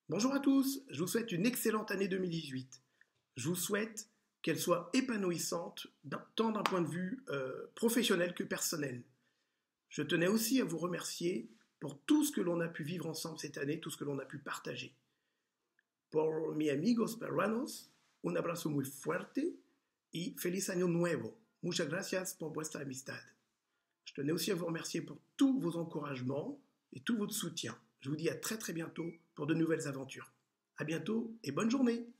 Bonjour à tous, je vous souhaite une excellente année 2018. Je vous souhaite qu'elle soit épanouissante, tant d'un point de vue professionnel que personnel. Je tenais aussi à vous remercier pour tout ce que l'on a pu vivre ensemble cette année, tout ce que l'on a pu partager. Por mis amigos peruanos, un abrazo muy fuerte y feliz año nuevo. Muchas gracias por vuestra amistad. Je tenais aussi à vous remercier pour tous vos encouragements et tout votre soutien. Je vous dis à très très bientôt pour de nouvelles aventures. À bientôt et bonne journée.